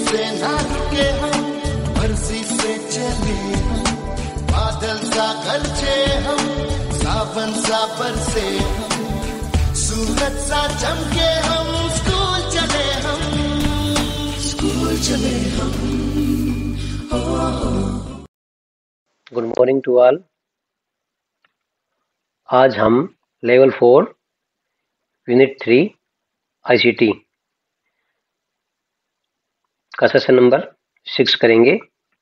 से ना रुके हम, मर्जी से चले हम, बादल सा गरजे हम, सावन सा बरसे हम, सूरज सा चमके हम, स्कूल चले हम, स्कूल चले हम। Good morning to all. आज हम लेवल 4 यूनिट 3 ICT का सेशन नंबर 6 करेंगे।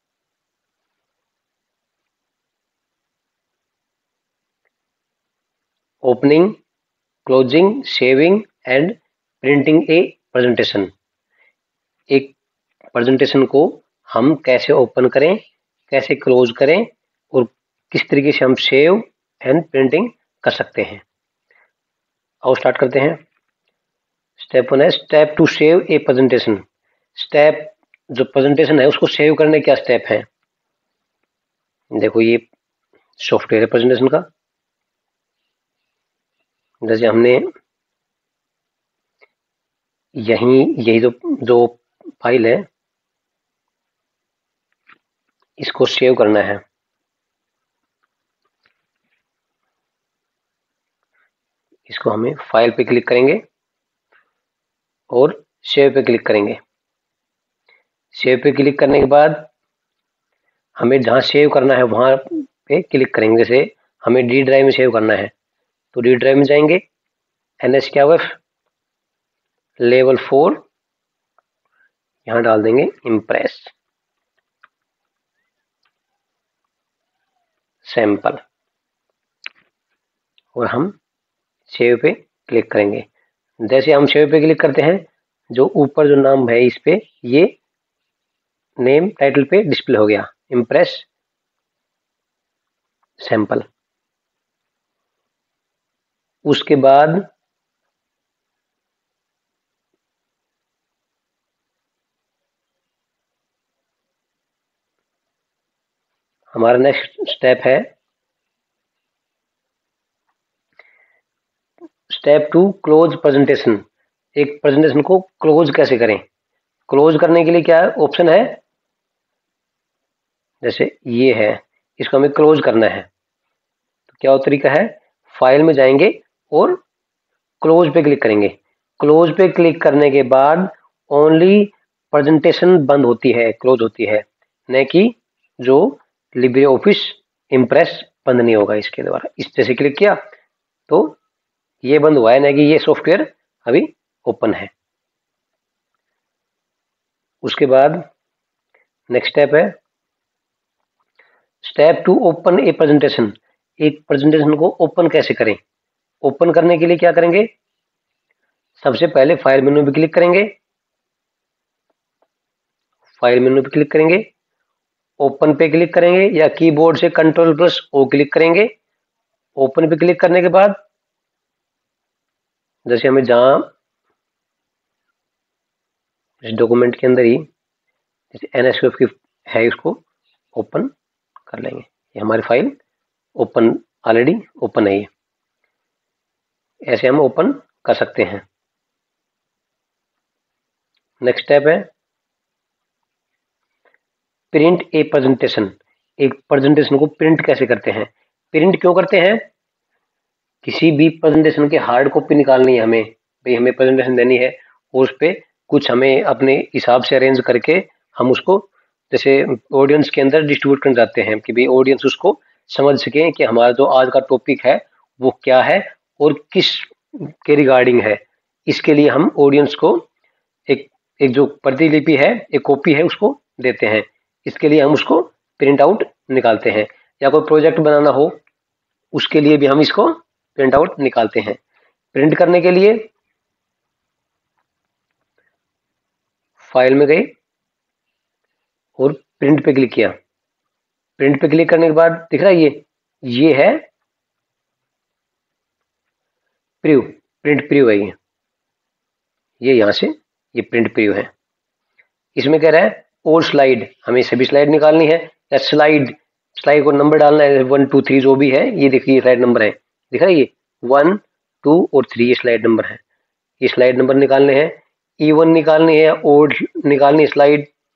Opening, closing, saving and printing a presentation. एक प्रेजेंटेशन को हम कैसे ओपन करें, कैसे क्लोज करें और किस तरीके से हम सेव एंड प्रिंटिंग कर सकते हैं। आओ स्टार्ट करते हैं। स्टेप 1 है step to save a presentation. Step जो प्रेजेंटेशन है उसको सेव करने क्या स्टेप है। देखो ये सॉफ्टवेयर है प्रेजेंटेशन का। जैसे हमने यही जो फाइल है इसको सेव करना है। इसको हमें फाइल पे क्लिक करेंगे और सेव पे क्लिक करेंगे। सेव पे क्लिक करने के बाद हमें जहाँ सेव करना है वहां पे क्लिक करेंगे। जैसे हमें डी ड्राइव में सेव करना है तो डी ड्राइव में जाएंगे, NSKF लेवल 4 यहाँ डाल देंगे इम्प्रेस सैंपल और हम सेव पे क्लिक करेंगे। जैसे हम सेव पे क्लिक करते हैं, जो ऊपर जो नाम है इस पे ये नेम टाइटल पे डिस्प्ले हो गया, इम्प्रेस सैंपल। उसके बाद हमारा नेक्स्ट स्टेप है स्टेप 2 क्लोज प्रेजेंटेशन। एक प्रेजेंटेशन को क्लोज कैसे करें। क्लोज करने के लिए क्या ऑप्शन है, जैसे ये है, इसको हमें क्लोज करना है तो क्या तरीका है, फाइल में जाएंगे और क्लोज पे क्लिक करेंगे। क्लोज पे क्लिक करने के बाद ओनली प्रेजेंटेशन बंद होती है, क्लोज होती है, न कि जो लिब्रे ऑफिस इम्प्रेस बंद नहीं होगा इसके द्वारा। इस जैसे क्लिक किया तो ये बंद हुआ है, न कि ये सॉफ्टवेयर अभी ओपन है। उसके बाद नेक्स्ट स्टेप है स्टेप 2 ओपन ए प्रेजेंटेशन। एक प्रेजेंटेशन को ओपन कैसे करें। ओपन करने के लिए क्या करेंगे, सबसे पहले फाइल मेनू पे क्लिक करेंगे, फाइल मेनू पे क्लिक करेंगे, ओपन पे क्लिक करेंगे या कीबोर्ड से Ctrl+O क्लिक करेंगे। ओपन पे क्लिक करने के बाद जैसे हमें जहां इस डॉक्यूमेंट के अंदर ही जैसे NSKF की है इसको ओपन कर लेंगे। ये हमारी फाइल ओपन ऑलरेडी ओपन है, ये ऐसे हम ओपन कर सकते हैं। नेक्स्ट स्टेप है प्रिंट ए प्रेजेंटेशन। एक प्रेजेंटेशन को प्रिंट कैसे करते हैं। प्रिंट क्यों करते हैं, किसी भी प्रेजेंटेशन की हार्ड कॉपी निकालनी है हमें, भाई हमें प्रेजेंटेशन देनी है और उस पर कुछ हमें अपने हिसाब से अरेंज करके हम उसको जैसे ऑडियंस के अंदर डिस्ट्रीब्यूट करना चाहते हैं कि भाई ऑडियंस उसको समझ सके कि हमारा जो आज का टॉपिक है वो क्या है और किस के रिगार्डिंग है। इसके लिए हम ऑडियंस को एक जो प्रतिलिपि है, एक कॉपी है, उसको देते हैं। इसके लिए हम उसको प्रिंट आउट निकालते हैं, या कोई प्रोजेक्ट बनाना हो उसके लिए भी हम इसको प्रिंट आउट निकालते हैं। प्रिंट करने के लिए फाइल में गए और प्रिंट पे क्लिक किया। प्रिंट पे क्लिक करने के बाद दिख रहा है ये है प्रीव्यू, प्रिंट प्रीव्यू है ये यहाँ से ये प्रिंट प्रीव्यू है। इसमें कह रहा है और स्लाइड, हमें सभी स्लाइड निकालनी है या स्लाइड को नंबर डालना है 1 2 3 जो भी है। ये देखिए स्लाइड नंबर है, दिख रहा है ये 1 2 और 3 ये स्लाइड नंबर है। ये स्लाइड नंबर निकालने हैं, इवन निकालनी है, ओड निकालनी है स्लाइड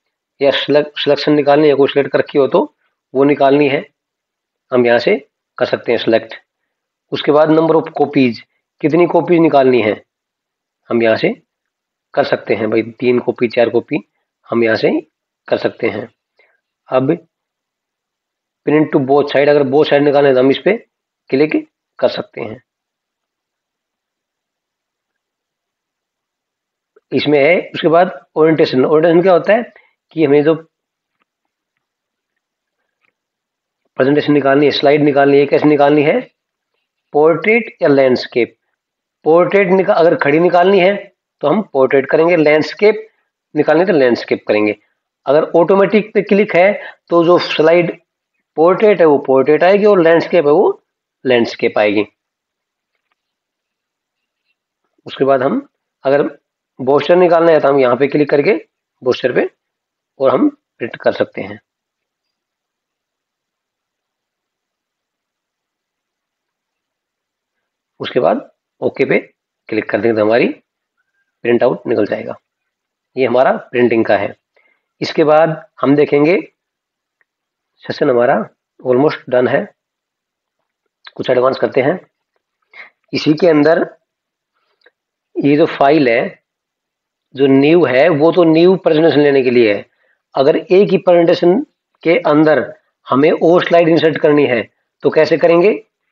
या सिलेक्शन निकालनी है, कोई सिलेक्ट कर रखी हो तो वो निकालनी है, हम यहाँ से कर सकते हैं सिलेक्ट। उसके बाद नंबर ऑफ कॉपीज, कितनी कॉपीज निकालनी है, हम यहाँ से कर सकते हैं भाई, 3 कॉपी 4 कॉपी हम यहाँ से कर सकते हैं। अब प्रिंट टू बोथ साइड, अगर बोथ साइड निकालना है तो हम इस पे क्लिक कर सकते हैं। इसमें है। उसके बाद ओरिएंटेशन, ओरिएंटेशन क्या होता है कि हमें जो प्रेजेंटेशन निकालनी है, स्लाइड निकालनी है, कैसे निकालनी है, पोर्ट्रेट या लैंडस्केप। पोर्ट्रेट अगर खड़ी निकालनी है तो हम पोर्ट्रेट करेंगे, लैंडस्केप निकालनी तो लैंडस्केप करेंगे। अगर ऑटोमेटिक पे क्लिक है तो जो स्लाइड पोर्ट्रेट है वो पोर्ट्रेट आएगी और लैंडस्केप है वो लैंडस्केप आएगी। उसके बाद हम अगर पोस्टर निकालना है तो हम यहाँ पे क्लिक करके पोस्टर पे और हम प्रिंट कर सकते हैं। उसके बाद ओके पे क्लिक कर देंगे तो हमारी प्रिंट आउट निकल जाएगा। ये हमारा प्रिंटिंग का है। इसके बाद हम देखेंगे, सेशन हमारा ऑलमोस्ट डन है, कुछ एडवांस करते हैं। इसी के अंदर ये जो फाइल है, जो न्यू है, वो तो न्यू प्रेजेंटेशन लेने के लिए है। अगर एक ही प्रेजेंटेशन के अंदर हमें और स्लाइड इंसर्ट करनी है तो कैसे करेंगे?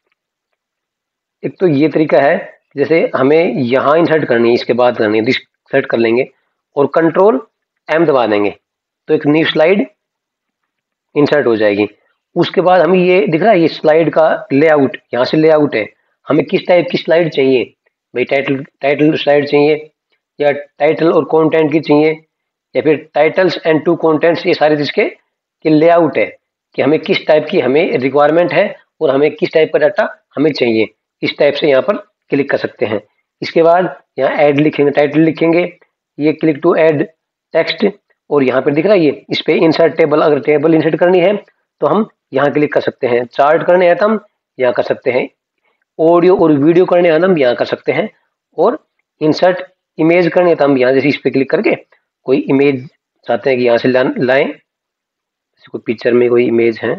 एक तो ये तरीका है, जैसे हमें यहाँ इंसर्ट करनी है, इसके बाद करनी है, सेलेक्ट कर लेंगे और कंट्रोल एम दबा देंगे तो एक न्यू स्लाइड इंसर्ट हो जाएगी। उसके बाद हमें ये दिख रहा है, ये स्लाइड का लेआउट, यहाँ से लेआउट है, हमें किस टाइप की स्लाइड चाहिए भाई, टाइटल स्लाइड चाहिए या टाइटल और कंटेंट की चाहिए या फिर टाइटल्स एंड 2 कंटेंट्स, ये सारे जिसके कि लेआउट है कि हमें किस टाइप की हमें रिक्वायरमेंट है और हमें किस टाइप का डाटा हमें चाहिए। इस टाइप से यहाँ पर क्लिक कर सकते हैं। इसके बाद यहाँ ऐड लिखेंगे, टाइटल लिखेंगे, ये क्लिक टू ऐड टेक्स्ट और यहाँ पर दिख रहा है ये, इस पे इंसर्ट टेबल, अगर टेबल इंसर्ट करनी है तो हम यहाँ क्लिक कर सकते हैं। चार्ट करने हैं तो हम यहाँ कर सकते हैं। ऑडियो और वीडियो करने हैं तो हम यहाँ कर सकते हैं। और इंसर्ट इमेज करनी है तो हम यहाँ जैसे इस पे क्लिक करके कोई इमेज चाहते हैं कि यहाँ से लाएं, जैसे कोई पिक्चर में कोई इमेज है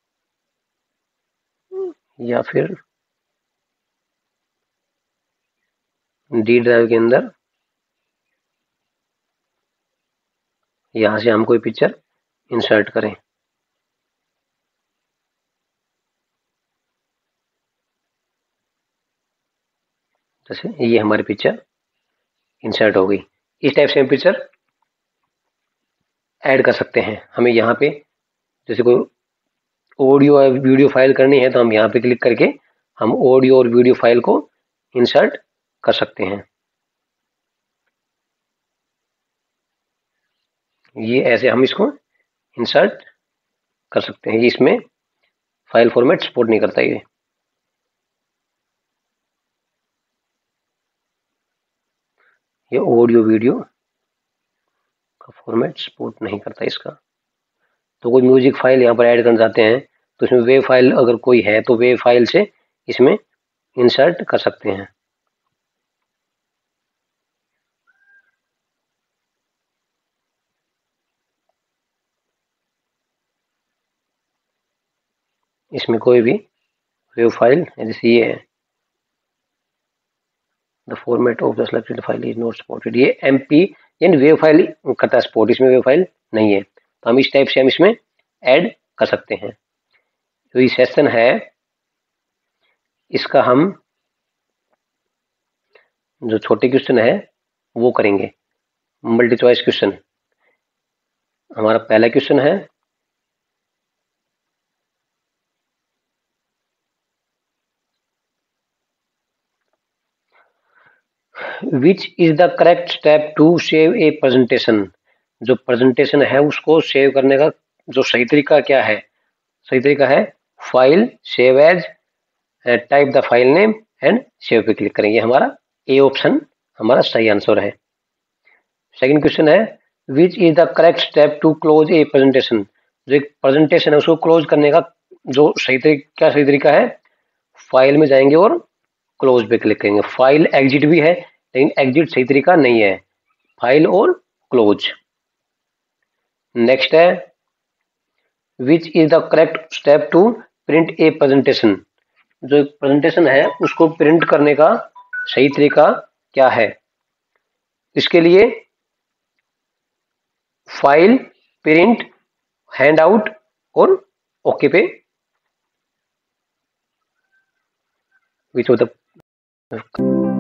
या फिर डी ड्राइव के अंदर यहाँ से हम कोई पिक्चर इंसर्ट करें। जैसे ये हमारी पिक्चर इंसर्ट हो गई। इस टाइप से हम पिक्चर ऐड कर सकते हैं। हमें यहाँ पे जैसे कोई ऑडियो या वीडियो फाइल करनी है तो हम यहाँ पे क्लिक करके हम ऑडियो और वीडियो फाइल को इंसर्ट कर सकते हैं। ये ऐसे हम इसको इंसर्ट कर सकते हैं। इसमें फाइल फॉर्मेट सपोर्ट नहीं करता ये ऑडियो वीडियो का फॉर्मेट सपोर्ट नहीं करता इसका। तो कोई म्यूजिक फाइल यहाँ पर ऐड करना चाहते हैं तो इसमें वेव फाइल अगर कोई है तो वेव फाइल से इसमें इंसर्ट कर सकते हैं। इसमें कोई भी वेव फाइल जैसे ये है, the format of the selected file is not supported, ये MP यानी वेव फाइल करता है सपोर्ट, इसमें वेव फाइल नहीं है। तो हम इस टाइप से हम इसमें ऐड कर सकते हैं। तो ये सेशन है, इसका हम जो छोटे क्वेश्चन है वो करेंगे। मल्टी चॉइस क्वेश्चन हमारा पहला क्वेश्चन है। Which is the correct step to save a presentation, जो प्रेजेंटेशन है उसको सेव करने का जो सही तरीका क्या है? सही तरीका है file, save as, type the file name and save पे क्लिक करेंगे। हमारा ए ऑप्शन हमारा सही आंसर है। सेकंड क्वेश्चन है which is the correct step to close a presentation, जो एक प्रेजेंटेशन है उसको क्लोज करने का जो सही तरीका है, फाइल में जाएंगे और क्लोज पे क्लिक करेंगे। फाइल एग्जिट भी है लेकिन एग्जिट सही तरीका नहीं है, फाइल और क्लोज। नेक्स्ट है which is the correct step to print a presentation. जो प्रेजेंटेशन है उसको प्रिंट करने का सही तरीका क्या है। इसके लिए फाइल, प्रिंट, हैंड आउट और ओके पे विच ऑफ द